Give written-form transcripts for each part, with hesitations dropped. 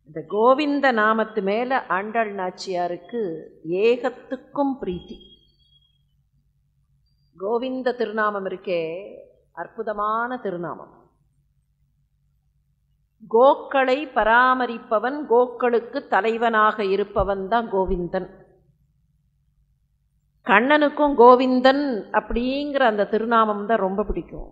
இந்த கோவிந்த நாமத்து மேலே ஆண்டாள் நாச்சியாருக்கு ஏகத்துக்கும் பிரீத்தி. கோவிந்த திருநாமம் இருக்கே, அற்புதமான திருநாமம். கோக்களை பராமரிப்பவன், கோக்களுக்கு தலைவனாக இருப்பவன் தான் கோவிந்தன். கண்ணனுக்கும் கோவிந்தன் அப்படிங்கிற அந்த திருநாமம் தான் ரொம்ப பிடிக்கும்.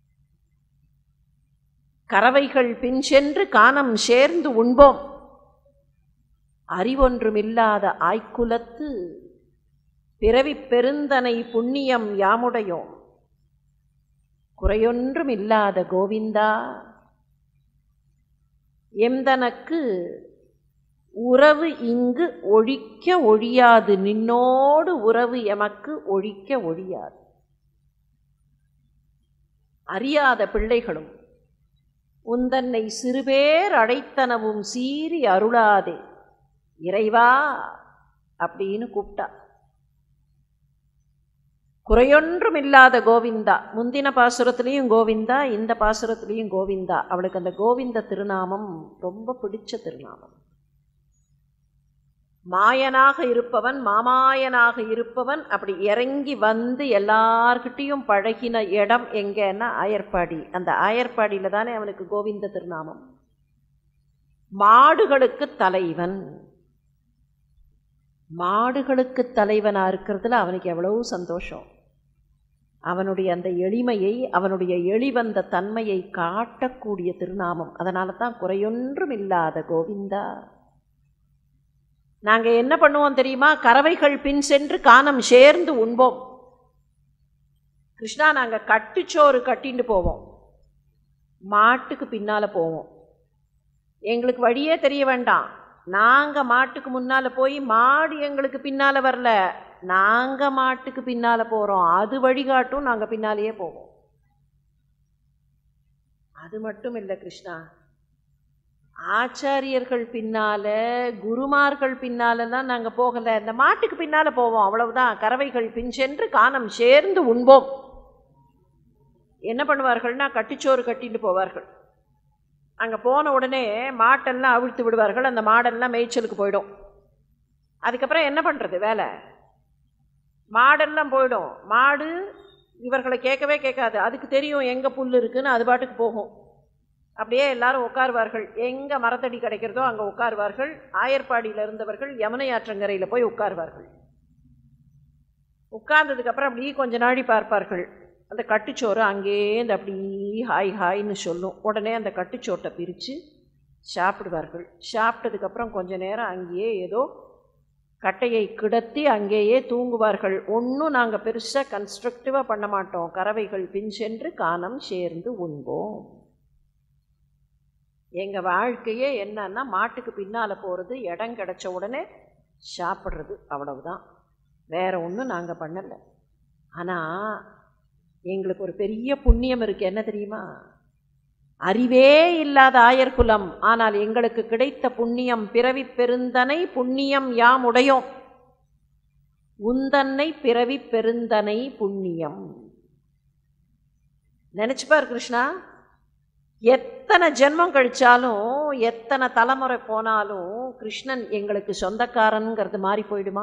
கறவைகள் பின் சென்று கானம் சேர்ந்து உண்போம், அறிவொன்றுமில்லாத ஆய்க்குலத்து பிறவி பெருந்தனை புண்ணியம் யாமுடையோம், குறையொன்றும் இல்லாத கோவிந்தா எம்தனக்கு உறவு இங்கு ஒழிக்க ஒழியாது, நின்னோடு உறவு எமக்கு ஒழிக்க ஒழியாது. அறியாத பிள்ளைகளும் உந்தன்னை சிறுபேர் அடைத்தனவும் சீறி அருளாதே இறைவா அப்படின்னு கூப்பிட்டா. குறையொன்றும் இல்லாத கோவிந்தா. முந்தின பாசுரத்துலேயும் கோவிந்தா, இந்த பாசுரத்துலேயும் கோவிந்தா. அவளுக்கு அந்த கோவிந்த திருநாமம் ரொம்ப பிடிச்ச திருநாமம். மாயனாக இருப்பவன், மாமாயனாக இருப்பவன் அப்படி இறங்கி வந்து எல்லார்கிட்டையும் பழகின இடம் எங்கன்னா ஆயர்பாடி. அந்த ஆயர்பாடியில் தானே அவனுக்கு கோவிந்த திருநாமம். மாடுகளுக்கு தலைவன், மாடுகளுக்கு தலைவனாக இருக்கிறதுல அவனுக்கு எவ்வளவு சந்தோஷம். அவனுடைய அந்த எளிமையை, அவனுடைய எளிவந்த தன்மையை காட்டக்கூடிய திருநாமம். அதனால தான் குறையொன்றும் இல்லாத கோவிந்தா. நாங்கள் என்ன பண்ணுவோம் தெரியுமா? கறவைகள் பின் சென்று கானம் சேர்ந்து உண்போம். கிருஷ்ணா, நாங்கள் கட்டுச்சோறு கட்டின்னு போவோம், மாட்டுக்கு பின்னால் போவோம். எங்களுக்கு வழியே தெரிய வேண்டாம், நாங்கள் மாட்டுக்கு முன்னால் போய் மாடு எங்களுக்கு பின்னால் வரல, நாங்கள் மாட்டுக்கு பின்னால் போகிறோம். அது வழிகாட்டும், நாங்கள் பின்னாலேயே போவோம். அது மட்டும் இல்லை கிருஷ்ணா, ஆச்சாரியர்கள் பின்னால், குருமார்கள் பின்னாலெல்லாம் நாங்கள் போகலை, இந்த மாட்டுக்கு பின்னால் போவோம், அவ்வளவுதான். கறவைகள் பின் சென்று கானம் சேர்ந்து உண்போம். என்ன பண்ணுவார்கள்னா, கட்டுச்சோறு கட்டிட்டு போவார்கள். அங்கே போன உடனே மாட்டெல்லாம் அவிழ்த்து விடுவார்கள், அந்த மாடெல்லாம் மேய்ச்சலுக்கு போயிடும். அதுக்கப்புறம் என்ன பண்ணுறது வேலை? மாடெல்லாம் போயிடும். மாடு இவர்களை கேட்கவே கேட்காது, அதுக்கு தெரியும் எங்கே புல் இருக்குன்னு, அது பாட்டுக்கு போகும். அப்படியே எல்லாரும் உட்காருவார்கள், எங்கே மரத்தடி கிடைக்கிறதோ அங்கே உட்காருவார்கள். ஆயர்பாடியில் இருந்தவர்கள் யமுனை ஆற்றங்கரையில் போய் உட்காருவார்கள். உட்கார்ந்ததுக்கப்புறம் அப்படியே கொஞ்ச நாடி பார்ப்பார்கள், அந்த கட்டுச்சோறு அங்கேருந்து அப்படி ஹாய் ஹாய்ன்னு சொல்லும். உடனே அந்த கட்டுச்சோட்டை பிரித்து சாப்பிடுவார்கள். சாப்பிட்டதுக்கப்புறம் கொஞ்ச நேரம் அங்கேயே ஏதோ கட்டையை கிடத்தி அங்கேயே தூங்குவார்கள். ஒன்றும் நாங்கள் பெருசாக கன்ஸ்ட்ரக்டிவாக பண்ண மாட்டோம். கறவைகள் பின் சென்று கானம் சேர்ந்து உண்போம். எங்கள் வாழ்க்கையே என்னன்னா, மாட்டுக்கு பின்னால் போகிறது, இடம் கிடச்ச உடனே சாப்பிட்றது, அவ்வளவுதான். வேறு ஒன்றும் நாங்கள் பண்ணலை. ஆனால் எங்களுக்கு ஒரு பெரிய புண்ணியம் இருக்குது. என்ன தெரியுமா? அறிவே இல்லாத ஆயர்குலம், ஆனால் எங்களுக்கு கிடைத்த புண்ணியம் பிறவி பெருந்தனை புண்ணியம் யாம் உடையோம், உந்தன்னை பிறவி பெருந்தனை புண்ணியம். நினச்சிப்பார் கிருஷ்ணா, எத்தனை ஜென்மம் கழிச்சாலும், எத்தனை தலைமுறை போனாலும் கிருஷ்ணன் எங்களுக்கு சொந்தக்காரனுங்கிறது மாறி போயிடுமா?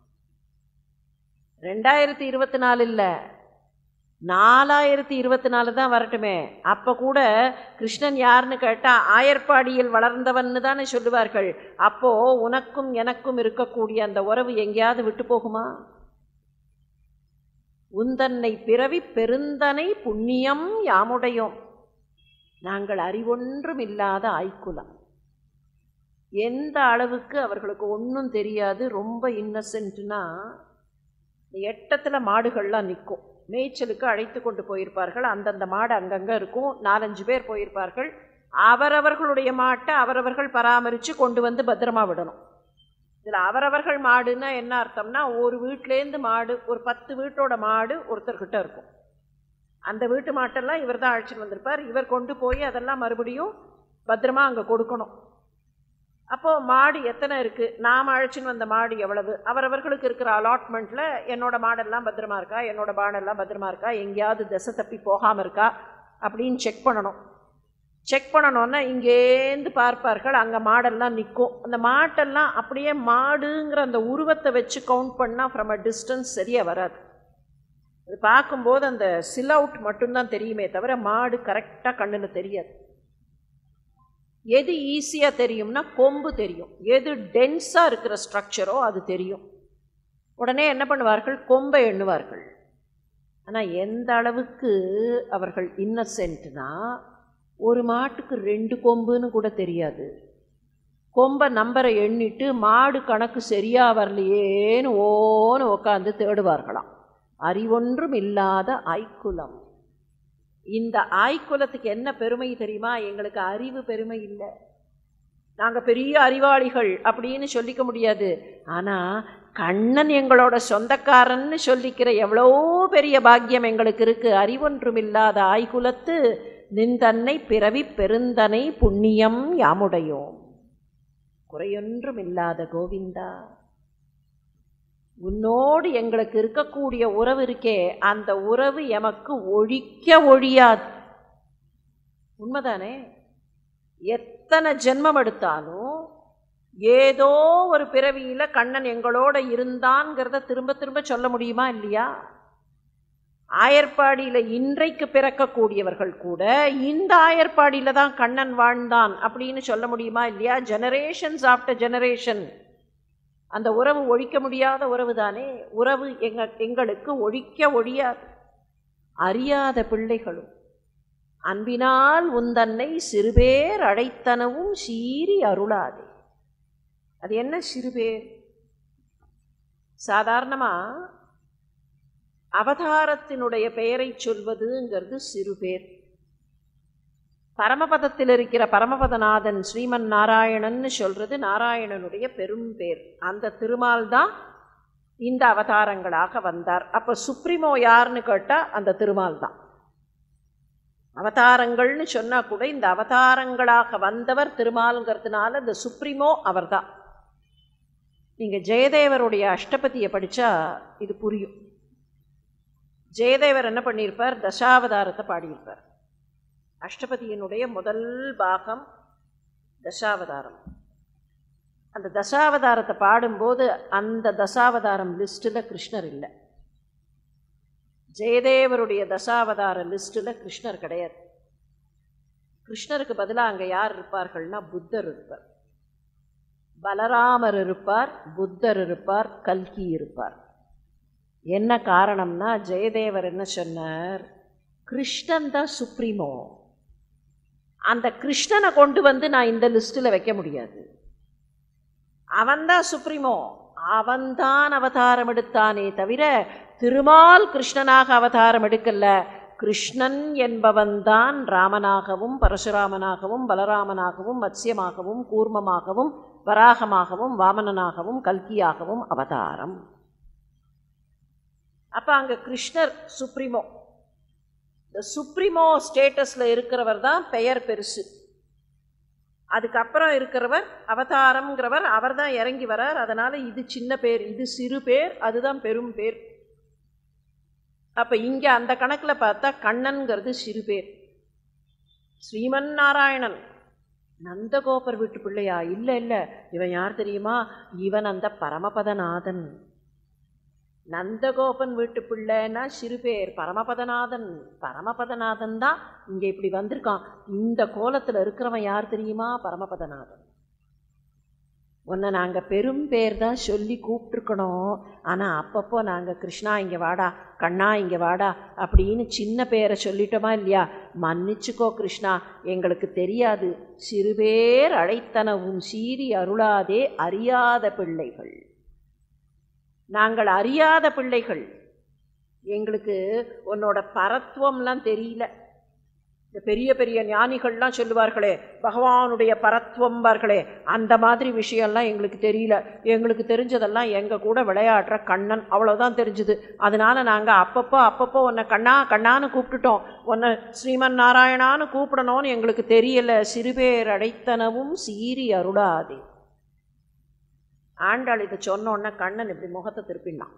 2024 இல்லை, 4024 தான் வரட்டுமே. அப்போ கூட கிருஷ்ணன் யாருன்னு கேட்டால் ஆயர்பாடியில் வளர்ந்தவன்னு தானே சொல்லுவார்கள். அப்போது உனக்கும் எனக்கும் இருக்கக்கூடிய அந்த உறவு எங்கேயாவது விட்டு போகுமா? உந்தன்னை பிறவி பெருந்தனை புண்ணியம் யாமுடையோம், நாங்கள் அறிவொன்றும் இல்லாத ஆய்க்குலம். எந்த அளவுக்கு அவர்களுக்கு ஒன்றும் தெரியாது, ரொம்ப இன்னசென்ட்னா, எட்டத்தில் மாடுகள்லாம் நிற்கும், மேய்ச்சலுக்கு அழைத்து கொண்டு போயிருப்பார்கள். அந்தந்த மாடு அங்கங்கே இருக்கும், 4-5 பேர் போயிருப்பார்கள். அவரவர்களுடைய மாட்டை அவரவர்கள் பராமரித்து கொண்டு வந்து பத்திரமா விடணும். இதில் அவரவர்கள் மாடுன்னா என்ன அர்த்தம்னா, ஒரு வீட்டிலேருந்து மாடு, ஒரு 10 வீட்டோட மாடு ஒருத்தர்கிட்ட இருக்கும். அந்த வீட்டு மாட்டெல்லாம் இவர் தான் அழைச்சிட்டு வந்திருப்பார். இவர் கொண்டு போய் அதெல்லாம் மறுபடியும் பத்திரமா அங்கே கொடுக்கணும். அப்போது மாடு எத்தனை இருக்குது, நாம் அழைச்சின்னு வந்த மாடு எவ்வளவு, அவரவர்களுக்கு இருக்கிற அலாட்மெண்ட்டில் என்னோட மாடெல்லாம் பத்திரமா இருக்கா, என்னோட மாடெல்லாம் பத்திரமா இருக்கா, எங்கேயாவது திசை தப்பி போகாமல் இருக்கா அப்படின்னு செக் பண்ணணும். செக் பண்ணணுன்னா இங்கேருந்து பார்ப்பார்கள், அங்கே மாடெல்லாம் நிற்கும். அந்த மாட்டெல்லாம் அப்படியே மாடுங்கிற அந்த உருவத்தை வச்சு கவுண்ட் பண்ணால் ஃப்ரம் அ டிஸ்டன்ஸ் சரியாக வராது. அது பார்க்கும்போது அந்த சில் அவுட் மட்டும்தான் தெரியுமே தவிர மாடு கரெக்டாக கண்ணில் தெரியாது. எது ஈஸியாக தெரியும்னா கொம்பு தெரியும். எது டென்ஸாக இருக்கிற ஸ்ட்ரக்சரோ அது தெரியும். உடனே என்ன பண்ணுவார்கள், கொம்பை எண்ணுவார்கள். ஆனால் எந்த அளவுக்கு அவர்கள் இன்னசென்ட்னா, ஒரு மாட்டுக்கு 2 கொம்புன்னு கூட தெரியாது. கொம்பை நம்பரை எண்ணிட்டு மாடு கணக்கு சரியாக வரலையேன்னு ஓன்னு உட்காந்து தேடுவார்களாம். அறிவொன்றும் இல்லாத ஆய்க்குலம். இந்த ஆய்க்குலத்துக்கு என்ன பெருமை தெரியுமா? எங்களுக்கு அறிவு பெருமை இல்லை, நாங்கள் பெரிய அறிவாளிகள் அப்படின்னு சொல்லிக்க முடியாது. ஆனால் கண்ணன் எங்களோட சொந்தக்காரன்னு சொல்லிக்கிற எவ்வளோ பெரிய பாக்கியம் எங்களுக்கு இருக்குது. அறிவொன்றும் இல்லாத ஆய்குலத்து நின்றன்னை பிறவி பெருந்தனை புண்ணியம் யாமுடையோம். குறையொன்றும் இல்லாத கோவிந்தா, உன்னோடு எங்களுக்கு இருக்கக்கூடிய உறவு இருக்கே, அந்த உறவு எமக்கு ஒழிக்க ஒழியாது. உண்மைதானே? எத்தனை ஜென்மம் எடுத்தாலும் ஏதோ ஒரு பிறவியில் கண்ணன் எங்களோட இருந்தான்ங்கிறத திரும்ப திரும்ப சொல்ல முடியுமா இல்லையா? ஆயர்பாடியில் இன்றைக்கு பிறக்கக்கூடியவர்கள் கூட இந்த ஆயர்பாடியில் தான் கண்ணன் வாழ்ந்தான் அப்படின்னு சொல்ல முடியுமா இல்லையா? ஜெனரேஷன்ஸ் ஆஃப்டர் ஜெனரேஷன் அந்த உறவு ஒழிக்க முடியாத உறவு தானே. உறவு எங்களுக்கு ஒழிக்க ஒழியாது. அறியாத பிள்ளைகளும் அன்பினால் உந்தன்னை சிறுபேர் அழைத்தனவும் சீறி அருளாதே. அது என்ன சிறுபேர்? சாதாரணமாக அவதாரத்தினுடைய பெயரை சொல்வதுங்கிறது சிறுபேர். பரமபதத்தில் இருக்கிற பரமபதநாதன் ஸ்ரீமன் நாராயணன்னு சொல்கிறது நாராயணனுடைய பெரும் பேர். அந்த திருமால் தான் இந்த அவதாரங்களாக வந்தார். அப்போ சுப்ரீமோ யாருன்னு கேட்டால் அந்த திருமால் தான். அவதாரங்கள்னு சொன்னால் கூட இந்த அவதாரங்களாக வந்தவர் திருமாலுங்கிறதுனால இந்த சுப்ரீமோ அவர் தான். நீங்கள் ஜெயதேவருடைய அஷ்டபதியை படித்தா இது புரியும். ஜெயதேவர் என்ன பண்ணியிருப்பார்? தசாவதாரத்தை பாடியிருப்பார். அஷ்டபதியினுடைய முதல் பாகம் தசாவதாரம். அந்த தசாவதாரத்தை பாடும்போது அந்த தசாவதாரம் லிஸ்ட்டில் கிருஷ்ணர் இல்லை. ஜெயதேவருடைய தசாவதார லிஸ்ட்டில் கிருஷ்ணர் கிடையாது. கிருஷ்ணருக்கு பதிலாக அங்கே யார் இருப்பார்கள்னா புத்தர் இருப்பார், பலராமர் இருப்பார், புத்தர் இருப்பார், கல்கி இருப்பார். என்ன காரணம்னா ஜெயதேவர் என்ன சொன்னார்? கிருஷ்ணன் தான் சுப்ரீமோ. அந்த கிருஷ்ணனை கொண்டு வந்து நான் இந்த லிஸ்ட்டில் வைக்க முடியாது. அவன்தான் சுப்ரீமோ, அவன்தான் அவதாரம் எடுத்தானே தவிர திருமால் கிருஷ்ணனாக அவதாரம் எடுக்கல. கிருஷ்ணன் என்பவன்தான் ராமனாகவும் பரசுராமனாகவும் பலராமனாகவும் மத்ஸ்யமாகவும் கூர்மமாகவும் வராகமாகவும் வாமனனாகவும் கல்கியாகவும் அவதாரம். அப்போ அங்கே கிருஷ்ணர் சுப்ரீமோ. இந்த சுப்ரீமோ ஸ்டேட்டஸில் இருக்கிறவர் தான் பெயர் பெருசு. அதுக்கப்புறம் இருக்கிறவர் அவதாரம்ங்கிறவர் அவர் தான் இறங்கி வரார். அதனால் இது சின்ன பேர், இது சிறு பேர், அதுதான் பெரும் பேர். அப்போ இங்கே அந்த கணக்கில் பார்த்தா கண்ணன்கிறது சிறு பேர். ஸ்ரீமன் நாராயணன் நந்தகோபர் வீட்டு பிள்ளையா? இல்லை இல்லை, இவன் யார் தெரியுமா? இவன் அந்த பரமபதநாதன். நந்தகோபன் வீட்டு பிள்ளைன்னா சிறு பேர், பரமபதநாதன். பரமபதநாதன் தான் இங்கே இப்படி வந்திருக்கான். இந்த கோலத்தில் இருக்கிறவன் யார் தெரியுமா? பரமபதநாதன். உன்னை நாங்கள் பெரும் பேர் தான் சொல்லி கூப்பிட்ருக்கணும். ஆனால் அப்பப்போ நாங்கள் கிருஷ்ணா இங்கே வாடா, கண்ணா இங்கே வாடா அப்படின்னு சின்ன பேரை சொல்லிட்டோமா இல்லையா? மன்னிச்சுக்கோ கிருஷ்ணா, எங்களுக்கு தெரியாது. சிறுபேர் அழைத்தனவும் சீறி அருளாதே அறியாத பிள்ளைகள். நாங்கள் அறியாத பிள்ளைகள். எங்களுக்கு உன்னோட பரத்துவம்லாம் தெரியல. இந்த பெரிய பெரிய ஞானிகள்லாம் சொல்லுவார்களே பகவானுடைய பரத்துவம்பார்களே, அந்த மாதிரி விஷயம்லாம் எங்களுக்கு தெரியல. எங்களுக்கு தெரிஞ்சதெல்லாம் எங்கள் கூட விளையாடுற கண்ணன், அவ்வளோதான் தெரிஞ்சுது. அதனால் நாங்கள் அப்பப்போ உன்னை கண்ணா கண்ணான்னு கூப்பிட்டுட்டோம். உன்னை ஸ்ரீமன் நாராயணான்னு கூப்பிடணும்னு எங்களுக்கு தெரியலை. சிறுபேர் அடைத்தனவும் சீறி அருளாதே. ஆண்டாள் இதை சொன்னோன்னே கண்ணன் இப்படி முகத்தை திருப்பினான்.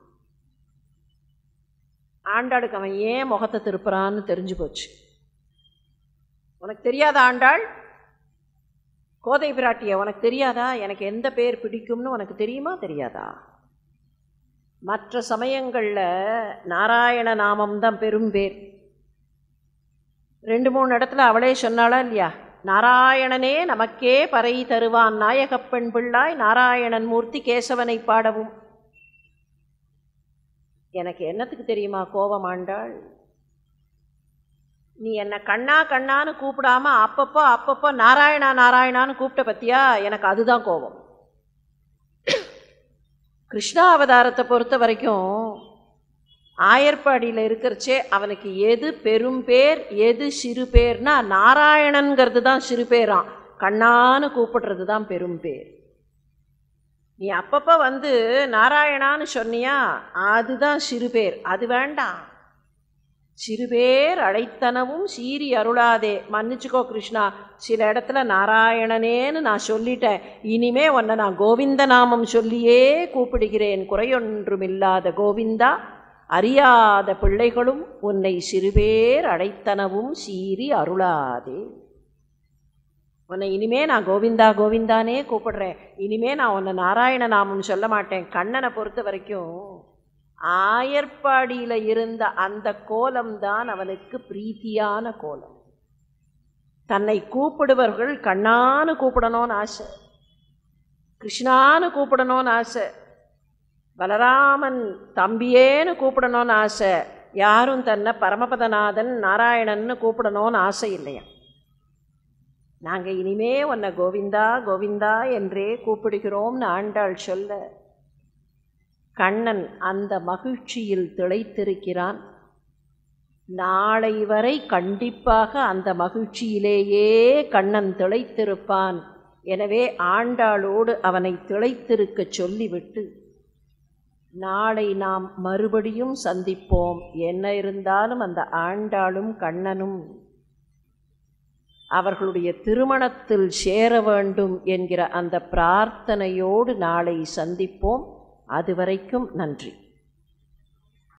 ஆண்டாளுக்கு அவன் ஏன் முகத்தை திருப்புறான்னு தெரிஞ்சு போச்சு. உனக்கு தெரியாதா ஆண்டாள்? கோதை பிராட்டிய உனக்கு தெரியாதா? எனக்கு எந்த பேர் பிடிக்கும்னு உனக்கு தெரியுமா தெரியாதா? மற்ற சமயங்களில் நாராயண நாமம்தான் பெரும் பேர். 2-3 இடத்துல அவளே சொன்னாளா இல்லையா? நாராயணனே நமக்கே பறை தருவான் நாயகப் பெண் பிள்ளாய் நாராயணன் மூர்த்தி கேசவனை பாடவும். எனக்கு என்னத்துக்கு தெரியுமா கோபம் ஆண்டாள்? நீ என்னை கண்ணா கண்ணான்னு கூப்பிடாம அப்பப்போ நாராயணா நாராயணான்னு கூப்பிட்ட பத்தியா, எனக்கு அதுதான் கோபம். கிருஷ்ணாவதாரத்தை பொறுத்த வரைக்கும் ஆயர்பாடியில் இருக்கிறச்சே அவனுக்கு எது பெரும் பேர் எது சிறு பேர்னா நாராயணன்கிறது தான் சிறு பேராம், கண்ணான்னு கூப்பிடுறது தான் பெரும் பேர். நீ அப்பப்போ வந்து நாராயணான்னு சொன்னியா அதுதான் சிறு பேர், அது வேண்டாம். சிறுபேர் அழைத்தனவும் சீரி அருளாதே. மன்னிச்சுக்கோ கிருஷ்ணா, சில இடத்துல நாராயணனேன்னு நான் சொல்லிட்டேன், இனிமே உன்னை நான் கோவிந்த நாமம் சொல்லியே கூப்பிடுகிறேன். குறையொன்றுமில்லாத கோவிந்தா, அறியாத பிள்ளைகளும் உன்னை சிறுபேர் அழைத்தனவும் சீரி அருளாதே. உன்னை இனிமே நான் கோவிந்தா கோவிந்தானே கூப்பிடுறேன், இனிமே நான் உன்னை நாராயண நாமம் சொல்ல மாட்டேன். கண்ணனை பொறுத்த வரைக்கும் ஆயர்பாடியில் இருந்த அந்த கோலம்தான் அவனுக்கு பிரீத்தியான கோலம். தன்னை கூப்பிடுவர்கள் கண்ணான்னு கூப்பிடணும்னு ஆசை, கிருஷ்ணான்னு கூப்பிடணும்னு ஆசை, பலராமன் தம்பியேன்னு கூப்பிடணும்னு ஆசை. யாரும் தன்னை பரமபதநாதன் நாராயணன்னு கூப்பிடணும்னு ஆசை இல்லையா? நாங்கள் இனிமே உன்னை கோவிந்தா கோவிந்தா என்றே கூப்பிடுகிறோம்னு ஆண்டாள் சொல்ல கண்ணன் அந்த மகிழ்ச்சியில் திளைத்திருக்கிறான். நாளை வரை கண்டிப்பாக அந்த மகிழ்ச்சியிலேயே கண்ணன் திளைத்திருப்பான். எனவே ஆண்டாளோடு அவனை திளைத்திருக்க சொல்லிவிட்டு நாளை நாம் மறுபடியும் சந்திப்போம். என்ன இருந்தாலும் அந்த ஆண்டாளும் கண்ணனும் அவர்களுடைய திருமணத்தில் சேர வேண்டும் என்கிற அந்த பிரார்த்தனையோடு நாளை சந்திப்போம். அதுவரைக்கும் நன்றி.